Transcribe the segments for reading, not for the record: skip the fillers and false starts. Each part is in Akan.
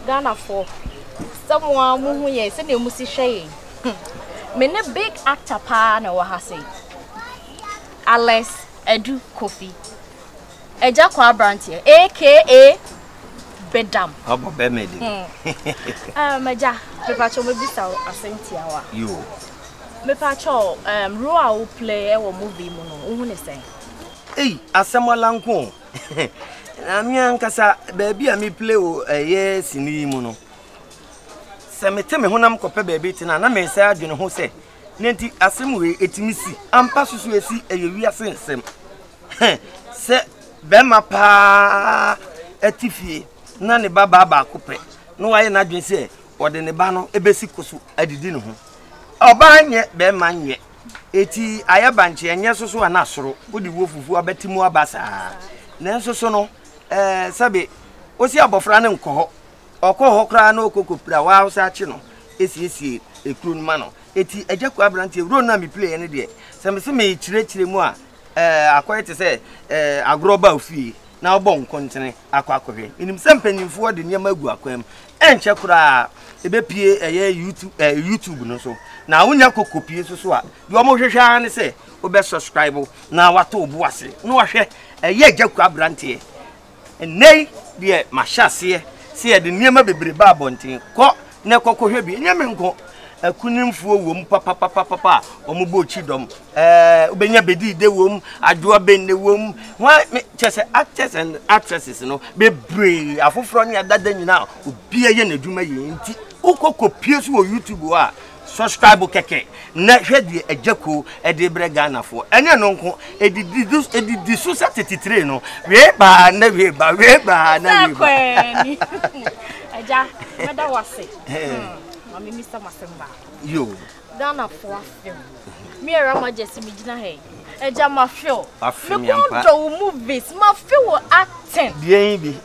Ghana for someone who yes and you must say me ne big actor pa na wa ha say Alex Edu Kofi Eja kwa Brantie aka Bedam Abo be me di Meja pepa cho me bisa asentia wa yo me pa cho role a wo play e wo movie mu no wo ne sen asemola nko na mi ankasa baabi a mi play o ye sini mu no se mete me honam kope baabi tina na me sa adwene ho se nenti asem we etimisi ampa susu esi eyewi asensem se be mapa etifie na ne baba ba kope no waye na adwene se ode ne ba no ebesi koso adidi ne ho oba nye be manye eti ayabanche enye soso ana asoro wodi wofufu abetimu abasa nanso so no sabe osi abofra ne nkoho okoho kra na okokopira wa hausa achi no esi ekuru nma no eti ajaku abrante ewro na mi play ne de se me chire mu a akoyete se agroba ofie na obo nkontene akwakohwe enim se mpanyimfo de niam agu akwam enche kura ebepie YouTube no so na wonya kokopie so a de omo hwehwa ne se obe subscribe na wato obo ase no wahwe ajaku abrante enei de mahyasie se de niam bebre ba abonten ko ne kokohwe bi nyame nko akunimfo wom papa omubo chidom obenya bedi de wom adwoa benne wom wa chese actors and actresses no bebre afoforo ne adada nyina obi aye na dwuma ye nti ukokopie so YouTube a subscribe keke na hwede ajako ede bre Ghana fo ene no nko edidi so satitire no we ba na we ba na we ba aja meda wase Mami Mr. Masemba. Yo. Ghana for film. Me era majesty me gina hey. Eja ma film. Me go do movies. Ma film acting. Bien bi.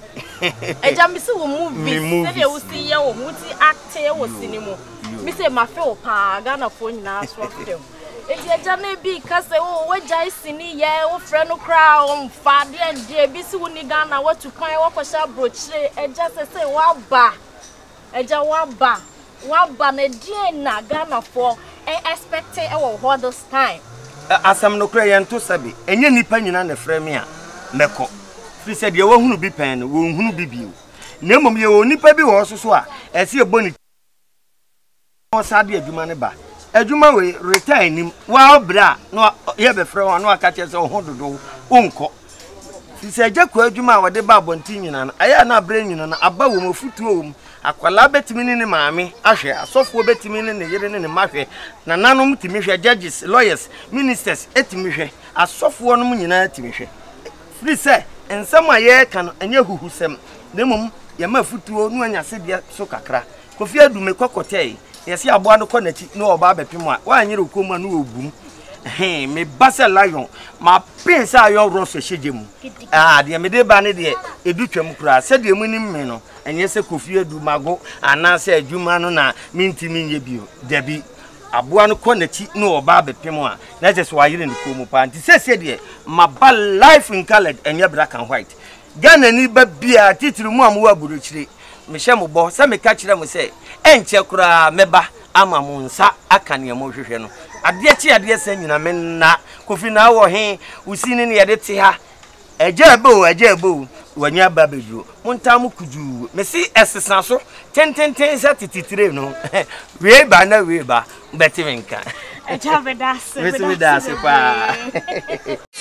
Eja me see wo movies. Say dey wo see ye wo muti acting wo cinema. Me say ma film pa Ghana for nyina so film. Eti eja na bi ka say wo wajai sini ye wo frɛ no kra o mfa de ande bi si wo ni Ghana wo tu kwan wo kwasha brochire eja say wa ba. Eja wa ba. Waba na na Ghana for expect e wo this time asam no kra yento sabe enye nipa nyina na frɛ me a meko free said ye wo hunu bi pen wo hunu bi bio na mom ye wo nipa bi wo so a ese e boni o sade adwuma ne ba adwuma we retire nim wa obra no ye be frɛ wo no aka che se ho dodo onko free said jakwa adwuma wo de ba abonti nyina na aya na abra nyina na aba wo mafutuo wo akwala betimi ne maame ahwe asofo betimi ne yere ne mahwe na nanom timi hwe judges lawyers ministers etimi hwe asofo no nyina timi hwe free say ensam aye kan anya huhusem nemum ye mafutuo no anya sedia so kakra Kofi Adume kokotei yesi aboa no konachi no oba bepem a wa anyere okomu no ogum me basa lion ma prince ayo roso hyegemu de me de ba ne de edutwam kura se de mu nim me no enye se Kofi Adumago ana se adwuma no na mintimi nye bio dabi aboa no konachi no oba bepem a na je so wayire ne komu pa nti se de ma ba life in colored enye black and white Ghana ni ba bia titiri mu amwo aburochire me hye mo bo se me ka kire mo se enche kura meba ama mo nsa aka ne mo hwehwe no ade chi ade se nyina me na Kofi na wo he usini ne yede te ha eja ebo wanya ba beju montam kuju me si esesa so ten sa titire no we ba betimenka eja bedase pa